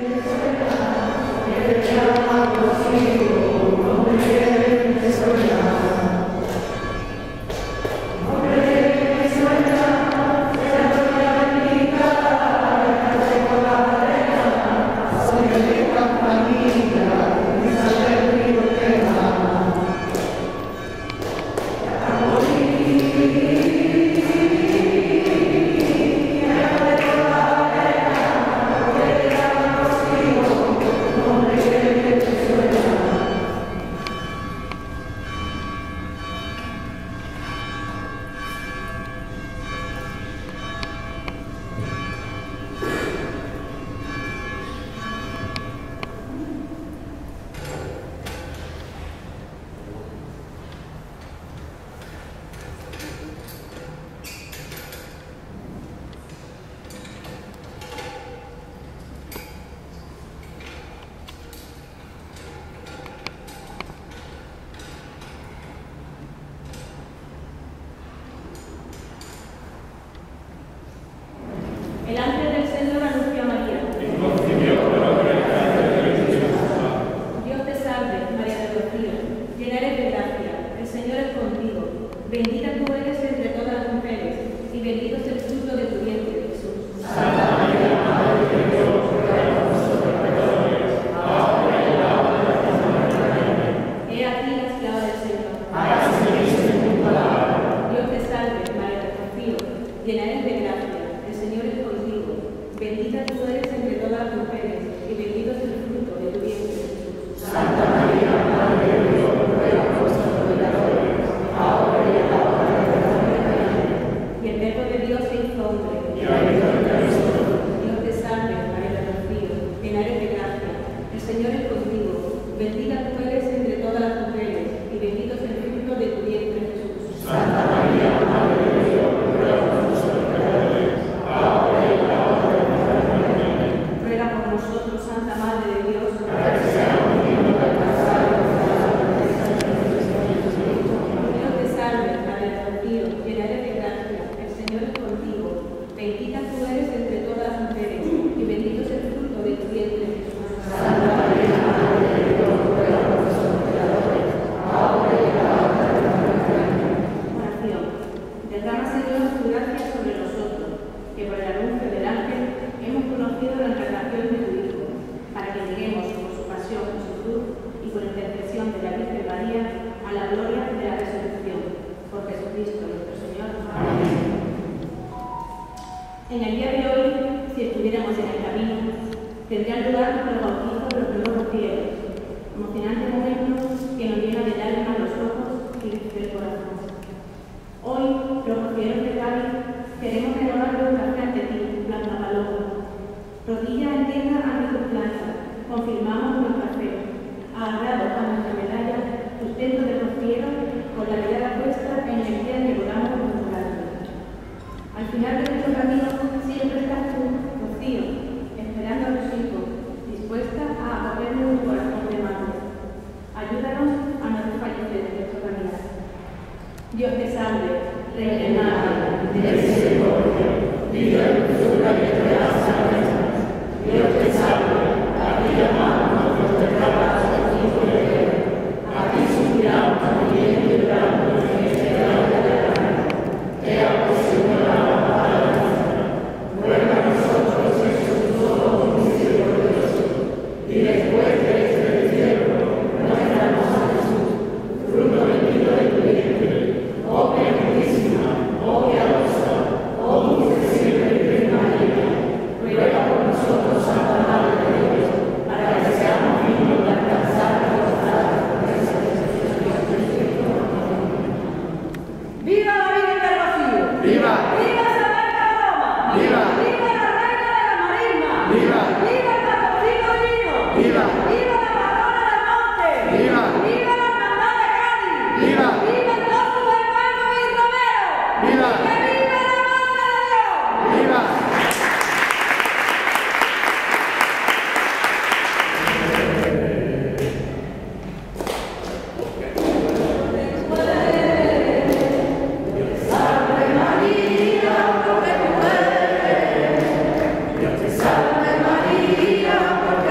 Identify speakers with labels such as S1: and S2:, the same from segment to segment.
S1: Salve María,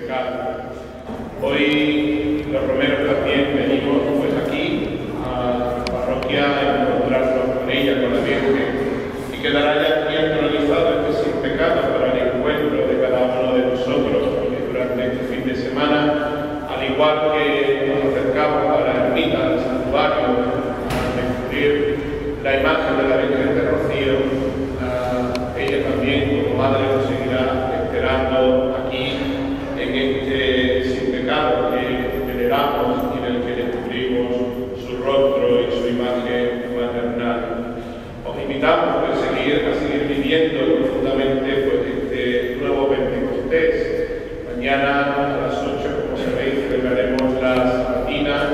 S1: pecado. Hoy los romeros también venimos pues aquí a la parroquia a encontrarnos con ella, con la Virgen, y quedará ya aquí actualizado este sin pecado para el encuentro de cada uno de nosotros durante este fin de semana, al igual que nos acercamos a la ermita, al santuario, a descubrir la imagen de la Virgen de Rocío. Ella también, como madre, nos seguirá esperando aquí en este sin pecado que veneramos y en el que descubrimos su rostro y su imagen maternal. Os invitamos pues, a seguir viviendo profundamente pues, este nuevo Pentecostés. Mañana a las 8, como sabéis, celebraremos la Sabatina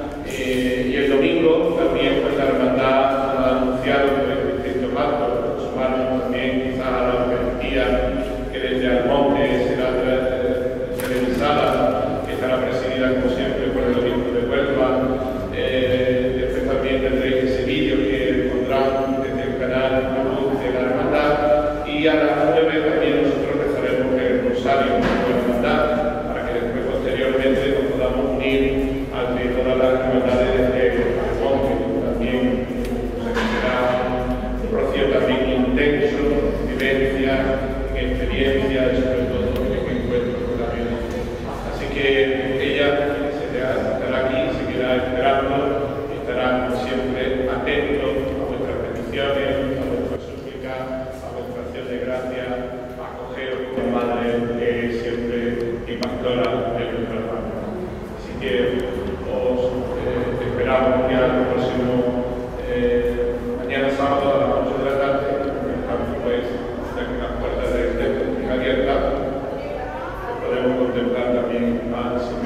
S1: y el domingo también pues, la hermandad ha anunciado pues, distintos actos, sumarnos también quizás a la Eucaristía que desde Almonte será televisada, que estará presidida como siempre por el obispo de Huelva. Después también tendréis ese vídeo que pondrán desde el canal de la hermandad, y a las 9 también nosotros rezaremos el rosario de la hermandad para que después posteriormente nos podamos unir al de todas las hermandades desde el monte. También será un rocío también intenso, vivencia, experiencia y sobre todo en encuentro con la vida. Así que ella estará aquí, seguirá esperando y estará como siempre atento a vuestras peticiones, a vuestras súplicas, a vuestra acción de gracia, a acogeros como madre siempre y pastora de vuestra alma. Así que os esperamos ya el próximo mañana sábado a las 8 de la tarde, estamos pues en las puertas del templo abiertas, podemos contemplar también al Señor.